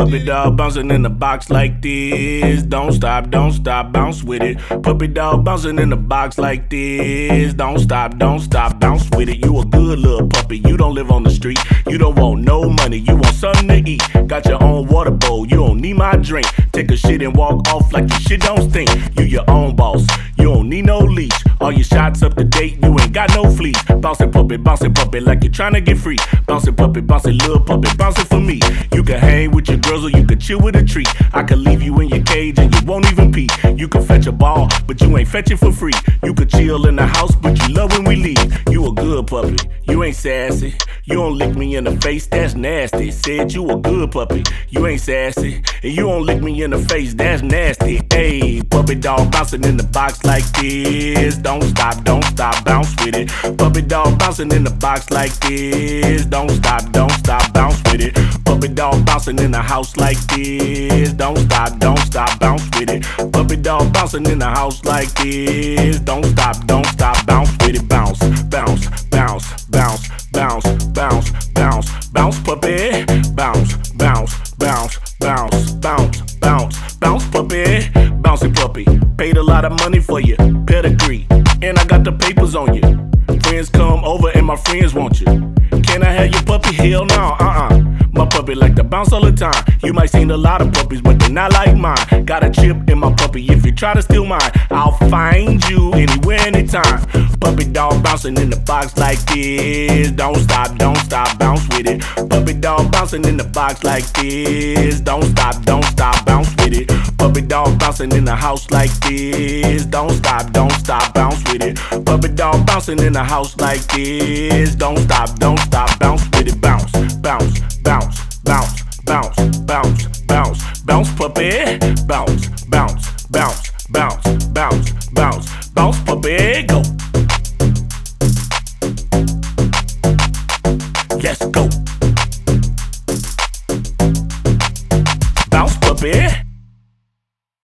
Puppy dog bouncing in the box like this. Don't stop, bounce with it. Puppy dog bouncing in the box like this. Don't stop, bounce with it. You a good little puppy, you don't live on the street. You don't want no money, you want something to eat. Got your own water bowl, you don't need my drink. Take a shit and walk off like your shit don't stink. You your own boss, you don't need no leash. All your shots up to date, you ain't got no fleas. Bouncing puppy like you're trying to get free. Bouncing puppy, little puppy, bouncing for me. You can hang with your girls or you can chill with a tree. I can leave you in your cage and you won't even pee. You can fetch a ball, but you ain't fetch it for free. You could chill in the house, but you love when we leave. You a good puppy, you ain't sassy. You don't lick me in the face, that's nasty. Said you a good puppy, you ain't sassy. And you don't lick me in the face, that's nasty. Ayy, puppy dog bouncing in the box like this. Don't stop, bounce with it. Puppy dog bouncing in the box like this. Don't stop, bounce with it. Puppy dog bouncing in the house like this. Don't stop, bounce with it. Puppy dog bouncing in the house like this. Don't stop, bounce with it. Bounce, bounce, bounce, bounce, bounce, bounce, bounce, bounce, puppy. Bounce, bounce, bounce, bounce, bounce, bounce, bounce, puppy. Bouncy puppy. Paid a lot of money for your pedigree, and I got the papers on you. Friends come over and my friends want you. Can I have your puppy? Hell no, My puppy like to bounce all the time. You might seen a lot of puppies, but they're not like mine. Got a chip in my puppy, if you try to steal mine, I'll find you anywhere, anytime. Puppy dog bouncing in the box like this. Don't stop, bounce with it. Puppy dog bouncing in the box like this. Don't stop, bounce with it. Puppy dog bouncing in the house like this. Don't stop, bounce with it. Puppy dog bouncing in the house like this. Don't stop, bounce with it. Bounce, bounce, bounce, bounce, bounce, bounce, bounce, bounce, puppy. Bounce, bounce, bounce, bounce, bounce, bounce, bounce, puppy. Go. Let's go.